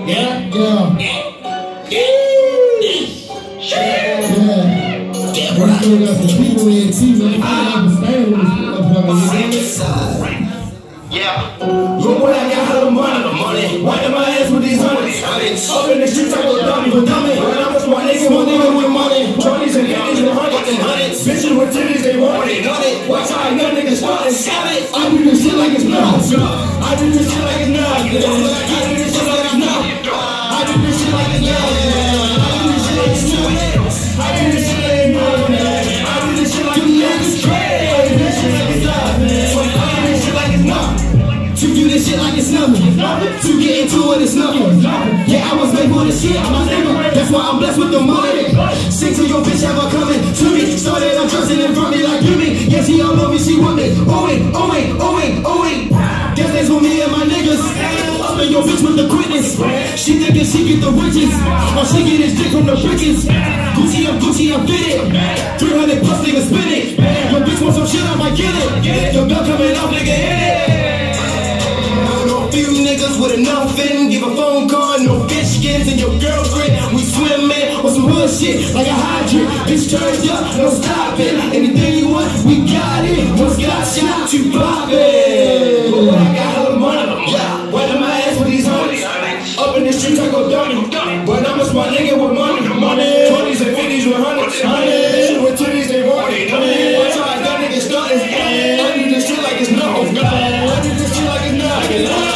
Yo, boy, I got hella money. Wiping my ass with these hundreds. Up in the streets, I go dummy. When I was my nigga with money. 20s and 50s and 100s. Bitches with titties, they want it. Watch how young niggas starting. I do this shit like it's nothing. I do this shit like it's nothing. I do this shit like it's nothing. I do this shit like it's nothing. I do this shit like it's nothing. I do this shit like it's nothing. I do this shit like it's crazy. I do this shit like it's nothing. I do this shit like it's nothing. To do this shit like it's nothing. To get into it, it's nothing. Yeah, I was made for this shit, my nigga. That's why I'm blessed with the money. Sing to your bitch, have her coming to me. Started on drugs and in front of me like Jimmy. Yeah, she all love me, she want me. Oh wait. That's with me and my niggas. Up in your bitch with the quickness. She thinking she get the riches. Or she get his dick from the bridges. Gucci, I'm fitted. 300 plus niggas spin it. Your bitch want some shit, I might get it. Your gun coming off, nigga, hit it. Few niggas with enough in, give a phone call, no fish skins and your girlfriend. We swimming on some hood shit like a hydrant. Bitch turned up, no stopping. Anything you want, we got it. Once got shot, you pop it. Boy, I got hella money. Yeah, wetting my ass with these honeys. Up in the streets, I go dummy. But I'm a smart nigga with money. 20s and 50s with 100s. Bitches with titties, they want it. Watch how I got niggas starting. I do this shit like it's nothing. I do this shit like it's nothing.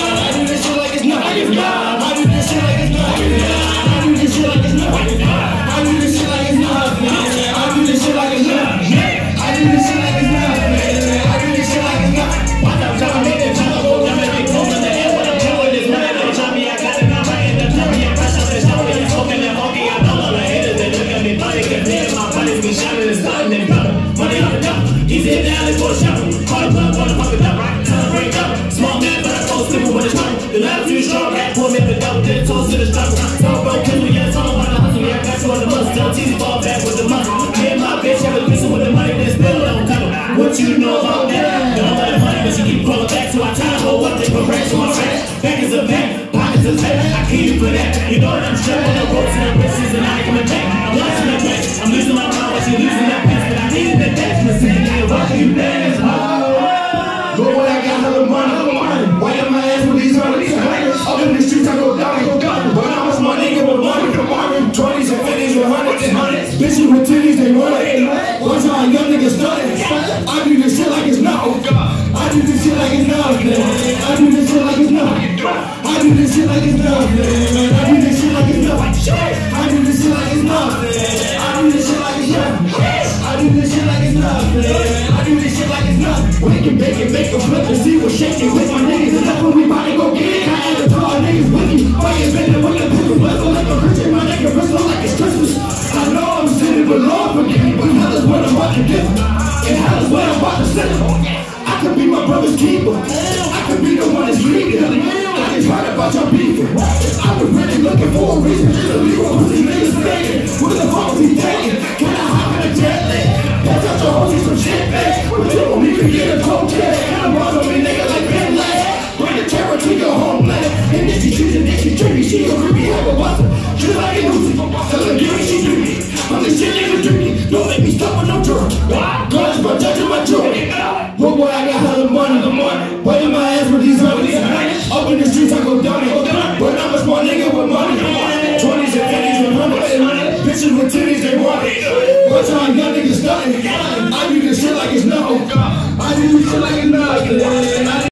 What you know about that? Don't let it money, but she keep calling back to our time. Hold up, they put racks on my track. Back is a back, pockets is back. I keep you for that. You know that I'm strapped on the ropes and the wrists and I ain't coming back. I'm watching that back. I'm losing my mind while she losing that pass. But I needed that back from the same nigga watching you dance. Go boy, I got hella money. Wiping my ass with these hundreds. Up in the streets, I go dummy. But I'm a smart nigga with money. 20s and 50s with 100s. Bitches with titties, they want it. Watch how a young nigga started. I do this shit like it's nothing. I do this shit like it's nothing. I do this shit like it's nothing. I do this shit like it's nothing. I do this shit like it's nothing. I do this shit like it's nothing. I do this shit like it's nothing. I do this shit like it's nothing. I do this shit like it's nothing. Wake and bake and make a flip and see what's shaking with my niggas. And that's when we about to go get it. I added to our niggas with me. Why you bending with the pickle? Blessed like a Christian, my nigga whistle like it's Christmas. I know I'm sinning, but Lord forgive me. But hell is what I'm about to give. And hell is what I'm about to send him. I could be my brother's keeper. I could be the one that's leading. I just heard about your beefing. I was really looking for a reason to leave what these niggas saying. What the fuck was he taking? Can I hop in a jet lag? Pass out your hoes some shit back. But you don't even get a cold jet. And I'm on me nigga like Ben Ladd. Bring the terror to your homeland. And if she choosing, if she dirty, she gon' really have a buzzer. Just like a Lucy. Tell her give me, she do me. I'm the shit nigga dirty. Don't make me stop with no drug. Guns, my judge and my jury. Well, boy, I got hella money. Wiping my ass with these honeys. Up in the streets, I go dummy. But I'm a smart nigga with money. 20s and 50s with 100s. Bitches with titties, they want it.